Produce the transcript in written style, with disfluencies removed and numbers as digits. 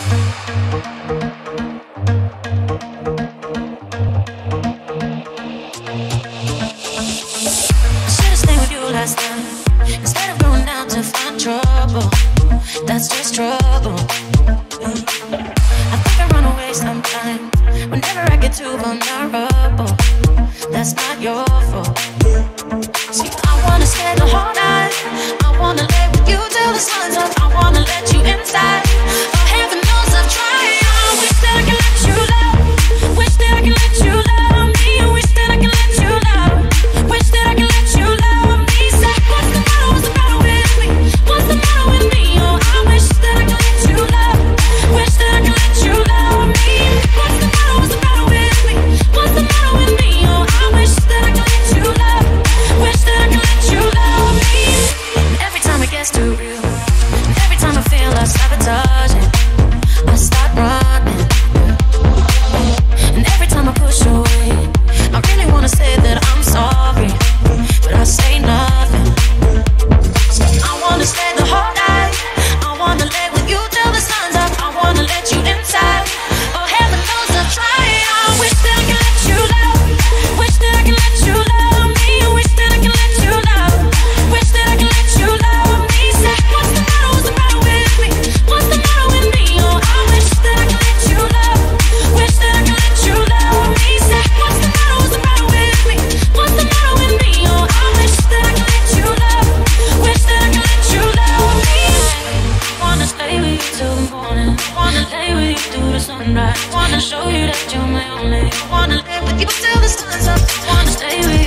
Should've stayed with you last night instead of going out to find trouble. That's just trouble. I think I run away sometimes whenever I get too vulnerable. That's not your fault. See, I wanna stay the whole night. I wanna lay with you till the sun's up. I wanna let you inside. Oh, heaven knows I've tried. I wish that I could let you love. Wish that I could let you love me. Wish that I could let you love. Wish that I could let you love me. Say, what's the matter? What's the matter with me? What's the matter with me? Oh, I wish that I could let you love. Wish that I could let you love me. What's the matter? What's the matter with me? What's the matter with me? Oh, I wish that I could let you love. Wish that I could let you love me. And every time it gets too real, and every time I feel like sabotaging, I start running. And every time I push away, I really wanna say that I'm sorry, but I say nothing. So I wanna stay the whole night. I wanna lay with you till the sun's up. I wanna let you inside. Oh, heaven knows I've tried. I wish that I could let you love. Wish that I could let you love me. Wish that I could let you love. Wish that I could let you love me. Say, what's the matter? What's the matter with me? What's the matter with me? Oh, I wish that I could let you love. Wish that I could let you love me. Say, what's the matter? What's the matter with me? What's the matter with me? Oh, I wish that I could let you love. Wish that I could let you love me. Wanna stay with you till the morning. Wanna lay with you through the sunrise. Wanna show you that you're my only. Wanna live with you till the sun's up. Wanna stay with you